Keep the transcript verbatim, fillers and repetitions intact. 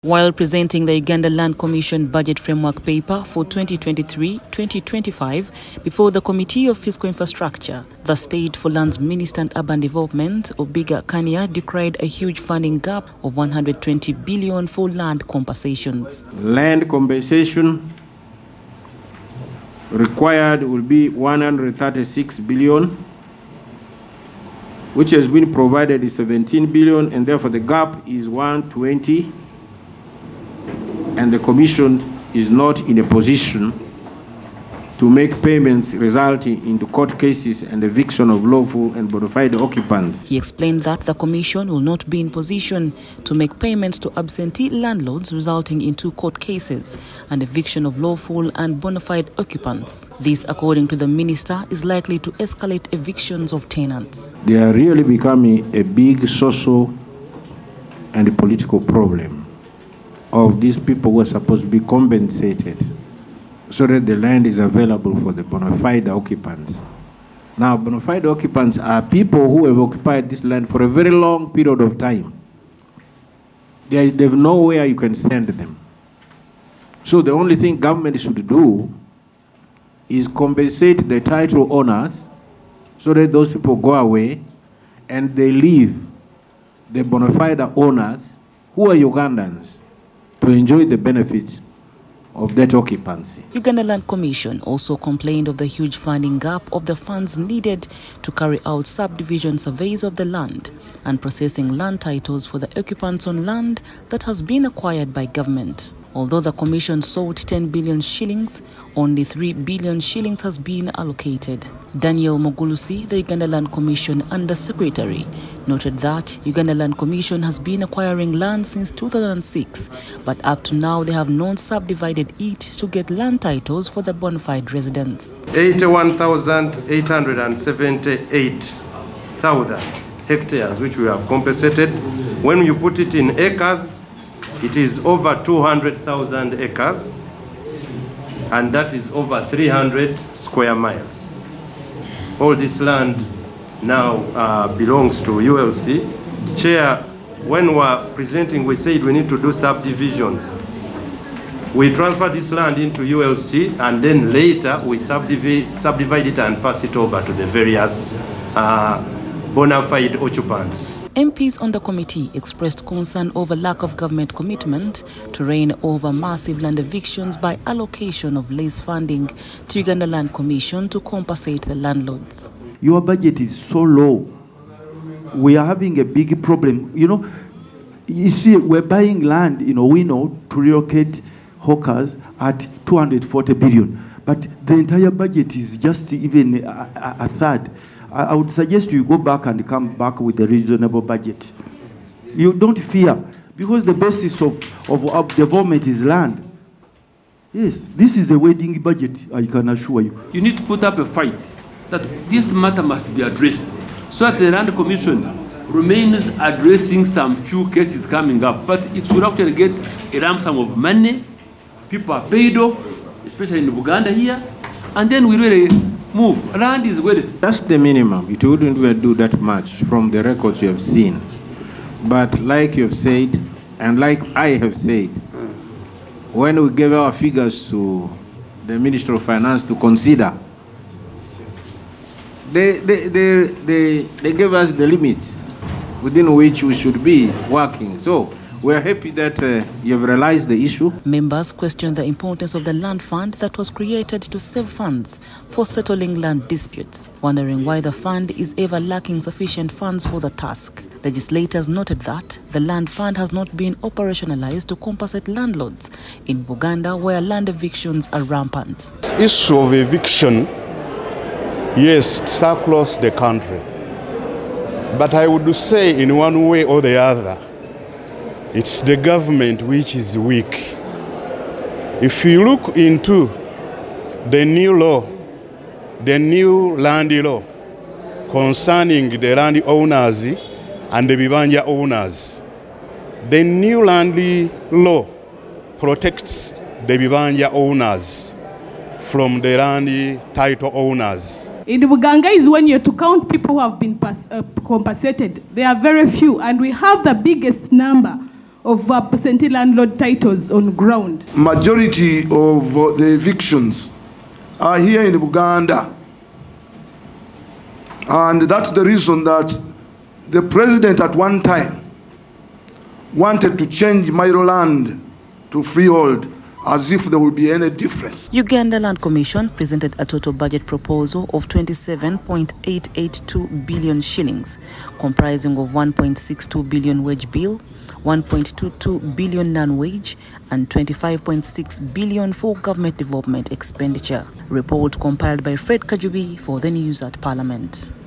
While presenting the Uganda Land Commission Budget Framework Paper for twenty twenty-three to twenty twenty-five before the Committee of Fiscal Infrastructure, the State for Lands Minister and Urban Development, Obiga Kania, decried a huge funding gap of one hundred twenty billion dollars for land compensations. Land compensation required will be one hundred thirty-six billion dollars, which has been provided is seventeen billion dollars, and therefore the gap is one hundred twenty, and the Commission is not in a position to make payments resulting into court cases and eviction of lawful and bona fide occupants. He explained that the Commission will not be in position to make payments to absentee landlords resulting in two court cases and eviction of lawful and bona fide occupants. This, according to the Minister, is likely to escalate evictions of tenants. They are really becoming a big social and political problem of these people who are supposed to be compensated so that the land is available for the bona fide occupants. Now, bona fide occupants are people who have occupied this land for a very long period of time. They have nowhere you can send them. So the only thing government should do is compensate the title owners so that those people go away and they leave the bona fide owners, who are Ugandans, to enjoy the benefits of that occupancy. Uganda Land Commission also complained of the huge funding gap of the funds needed to carry out subdivision surveys of the land and processing land titles for the occupants on land that has been acquired by government. Although the Commission sought ten billion shillings, only three billion shillings has been allocated. Daniel Mogulusi, the Uganda Land Commission Under-Secretary, noted that Uganda Land Commission has been acquiring land since two thousand six, but up to now they have not subdivided it to get land titles for the bona fide residents. eighty-one thousand eight hundred seventy-eight thousand hectares which we have compensated. When you put it in acres, it is over two hundred thousand acres, and that is over three hundred square miles. All this land now uh, belongs to U L C. Chair, when we were presenting, we said we need to do subdivisions. We transfer this land into U L C, and then later we subdivide, subdivide it and pass it over to the various uh, bona fide occupants. M Ps on the committee expressed concern over lack of government commitment to reign over massive land evictions by allocation of less funding to Uganda Land Commission to compensate the landlords. Your budget is so low. We are having a big problem. You know, you see, we're buying land, you know, we know, to relocate hawkers at two hundred forty billion. But the entire budget is just even a, a, a third. I would suggest you go back and come back with a reasonable budget. You don't fear, because the basis of, of, of development is land. Yes, this is a wedding budget, I can assure you. You need to put up a fight that this matter must be addressed, so that the Land Commission remains addressing some few cases coming up, but it should actually get a lump sum of money. People are paid off, especially in Uganda here, and then we really move. Land is wealth. That's the minimum. It wouldn't even do that much from the records you have seen. But like you have said, and like I have said, when we gave our figures to the Minister of Finance to consider, they, they, they, they, they gave us the limits within which we should be working. So we are happy that uh, you have realized the issue. Members questioned the importance of the land fund that was created to save funds for settling land disputes, wondering why the fund is ever lacking sufficient funds for the task. Legislators noted that the land fund has not been operationalized to compensate landlords in Uganda, where land evictions are rampant. The issue of eviction, yes, it's across the country. But I would say in one way or the other, it's the government which is weak. If you look into the new law, the new land law concerning the land owners and the Bibanja owners, the new land law protects the Bibanja owners from the land title owners. In Buganga is when you're to count people who have been pass, uh, compensated. They are very few, and we have the biggest number of absentee landlord titles on ground. Majority of uh, the evictions are here in Buganda. And that's the reason that the president at one time wanted to change Mairo land to freehold, as if there would be any difference. Uganda Land Commission presented a total budget proposal of twenty-seven point eight eight two billion shillings, comprising of one point six two billion wage bill, one point two two billion non-wage, and twenty-five point six billion for government development expenditure. Report compiled by Fred Kajubi for the News at Parliament.